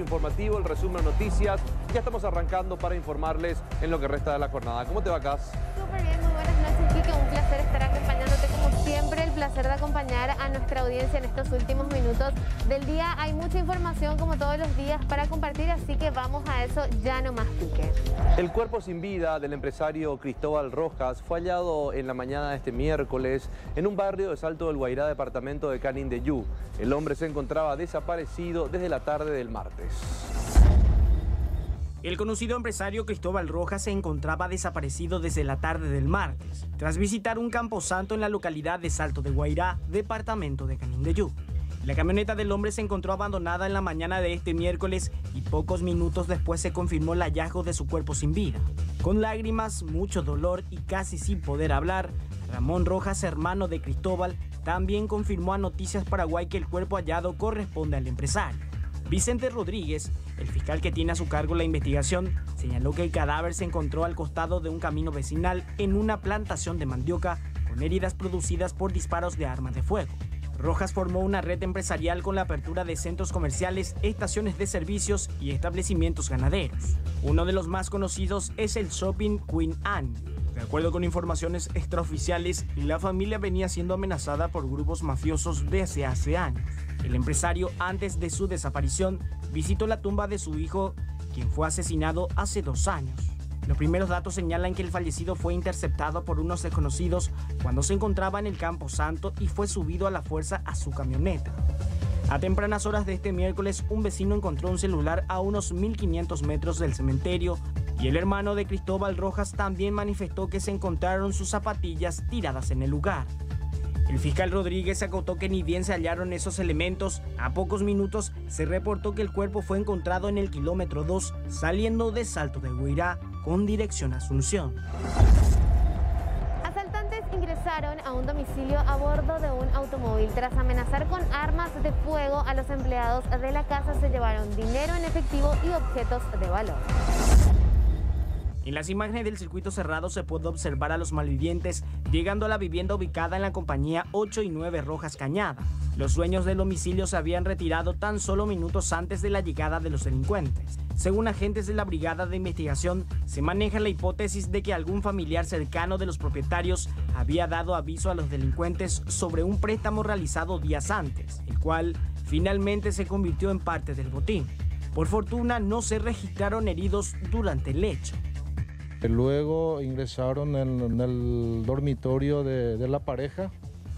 informativo, el resumen de noticias. Ya estamos arrancando para informarles en lo que resta de la jornada. ¿Cómo te va, Cas? Súper bien, muy buenas noches, Quique. Un placer estar acompañándote como siempre. El placer de acompañar a nuestra audiencia en estos últimos minutos del día. Hay mucha información como todos los días para compartir, así que vamos a eso ya nomás, Quique. El cuerpo sin vida del empresario Cristóbal Rojas fue hallado en la mañana de este miércoles en un barrio de Salto del Guairá, departamento de Canindeyú. El hombre se encontraba desaparecido desde la tarde del martes. El conocido empresario Cristóbal Rojas se encontraba desaparecido desde la tarde del martes, tras visitar un camposanto en la localidad de Salto de Guairá, departamento de Canindeyú. La camioneta del hombre se encontró abandonada en la mañana de este miércoles y pocos minutos después se confirmó el hallazgo de su cuerpo sin vida. Con lágrimas, mucho dolor y casi sin poder hablar, Ramón Rojas, hermano de Cristóbal, también confirmó a Noticias Paraguay que el cuerpo hallado corresponde al empresario. Vicente Rodríguez, el fiscal que tiene a su cargo la investigación, señaló que el cadáver se encontró al costado de un camino vecinal en una plantación de mandioca con heridas producidas por disparos de armas de fuego. Rojas formó una red empresarial con la apertura de centros comerciales, estaciones de servicios y establecimientos ganaderos. Uno de los más conocidos es el Shopping Queen Anne. De acuerdo con informaciones extraoficiales, la familia venía siendo amenazada por grupos mafiosos desde hace años. El empresario, antes de su desaparición, visitó la tumba de su hijo, quien fue asesinado hace 2 años. Los primeros datos señalan que el fallecido fue interceptado por unos desconocidos cuando se encontraba en el Camposanto y fue subido a la fuerza a su camioneta. A tempranas horas de este miércoles, un vecino encontró un celular a unos 1500 metros del cementerio y el hermano de Cristóbal Rojas también manifestó que se encontraron sus zapatillas tiradas en el lugar. El fiscal Rodríguez acotó que ni bien se hallaron esos elementos, a pocos minutos se reportó que el cuerpo fue encontrado en el kilómetro 2, saliendo de Salto de Guairá con dirección a Asunción. Asaltantes ingresaron a un domicilio a bordo de un automóvil. Tras amenazar con armas de fuego a los empleados de la casa, se llevaron dinero en efectivo y objetos de valor. En las imágenes del circuito cerrado se puede observar a los malvivientes llegando a la vivienda ubicada en la compañía 8 y 9 Rojas Cañada. Los dueños del domicilio se habían retirado tan solo minutos antes de la llegada de los delincuentes. Según agentes de la Brigada de Investigación, se maneja la hipótesis de que algún familiar cercano de los propietarios había dado aviso a los delincuentes sobre un préstamo realizado días antes, el cual finalmente se convirtió en parte del botín. Por fortuna, no se registraron heridos durante el hecho. Luego ingresaron en el dormitorio de la pareja,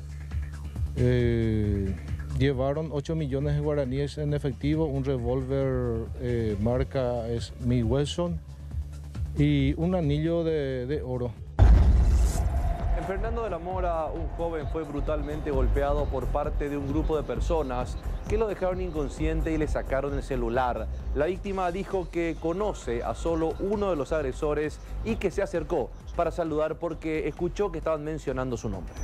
llevaron 8 millones de guaraníes en efectivo, un revólver marca Smith Wesson y un anillo de oro. En Fernando de la Mora, un joven fue brutalmente golpeado por parte de un grupo de personas que lo dejaron inconsciente y le sacaron el celular. La víctima dijo que conoce a solo uno de los agresores y que se acercó para saludar porque escuchó que estaban mencionando su nombre.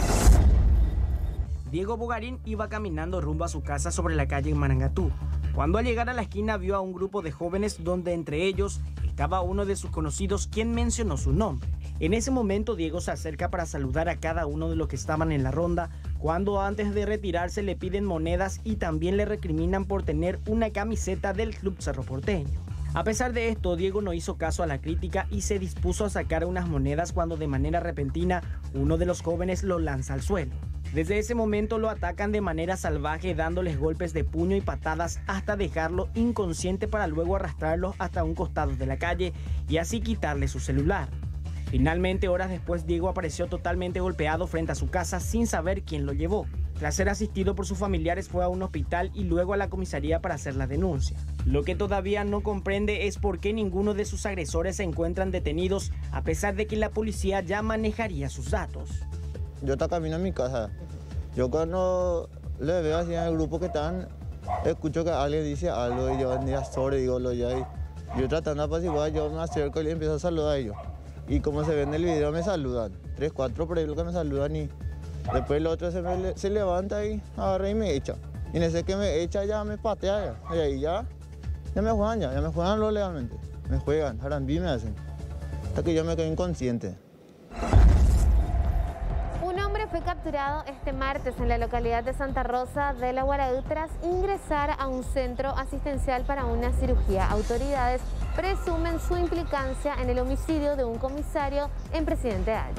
Diego Bogarín iba caminando rumbo a su casa sobre la calle en Marangatú, cuando al llegar a la esquina vio a un grupo de jóvenes donde entre ellos estaba uno de sus conocidos quien mencionó su nombre. En ese momento Diego se acerca para saludar a cada uno de los que estaban en la ronda, cuando antes de retirarse le piden monedas y también le recriminan por tener una camiseta del Club Cerro Porteño. A pesar de esto, Diego no hizo caso a la crítica y se dispuso a sacar unas monedas cuando de manera repentina uno de los jóvenes lo lanza al suelo. Desde ese momento lo atacan de manera salvaje dándoles golpes de puño y patadas hasta dejarlo inconsciente para luego arrastrarlo hasta un costado de la calle y así quitarle su celular. Finalmente, horas después, Diego apareció totalmente golpeado frente a su casa sin saber quién lo llevó. Tras ser asistido por sus familiares fue a un hospital y luego a la comisaría para hacer la denuncia. Lo que todavía no comprende es por qué ninguno de sus agresores se encuentran detenidos a pesar de que la policía ya manejaría sus datos. Yo estaba camino a mi casa. Yo cuando le veo así en el grupo que están, escucho que alguien dice algo y yo venía sobre, digo lo ya. Yo tratando de apaciguar, yo me acerco y le empiezo a saludar a ellos. Y como se ve en el video me saludan, 3, 4 por ahí lo que me saludan y después el otro se levanta y agarra y me echa. Y en ese que me echa ya me patea y ahí ya me juegan ya me juegan lo legalmente. Me juegan, jarambí me hacen, hasta que yo me quedo inconsciente. fue capturado este martes en la localidad de Santa Rosa de la Guaraú tras ingresar a un centro asistencial para una cirugía. Autoridades presumen su implicancia en el homicidio de un comisario en Presidente Hayes.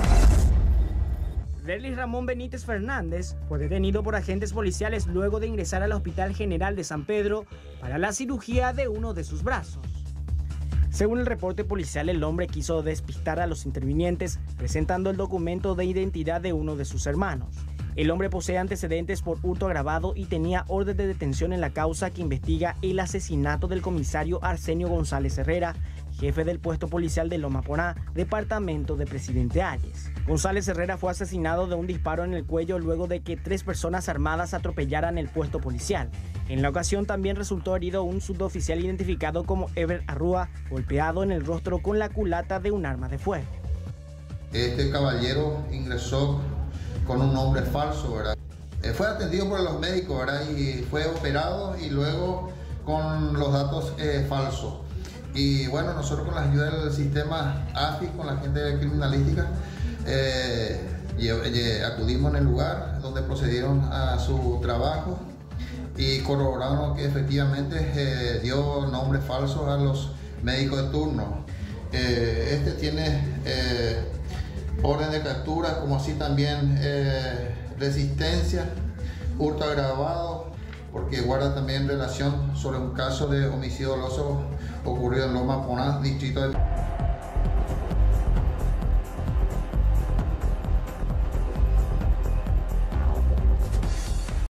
Derlis Ramón Benítez Fernández fue detenido por agentes policiales luego de ingresar al Hospital General de San Pedro para la cirugía de uno de sus brazos. Según el reporte policial, el hombre quiso despistar a los intervinientes presentando el documento de identidad de uno de sus hermanos. El hombre posee antecedentes por hurto agravado y tenía orden de detención en la causa que investiga el asesinato del comisario Arsenio González Herrera, jefe del puesto policial de Loma Poná, departamento de Presidente Hayes. González Herrera fue asesinado de un disparo en el cuello luego de que 3 personas armadas atropellaran el puesto policial. En la ocasión también resultó herido un suboficial identificado como Ever Arrúa, golpeado en el rostro con la culata de un arma de fuego. Este caballero ingresó con un nombre falso, ¿verdad? Fue atendido por los médicos, ¿verdad? Y fue operado y luego con los datos falsos. Y bueno, nosotros con la ayuda del sistema AFI, con la gente de criminalística, acudimos en el lugar donde procedieron a su trabajo y corroboraron que efectivamente dio nombres falsos a los médicos de turno. Este tiene orden de captura, como así también resistencia, hurto agravado, porque guarda también relación sobre un caso de homicidio doloso ocurrido en Loma Poná, distrito de...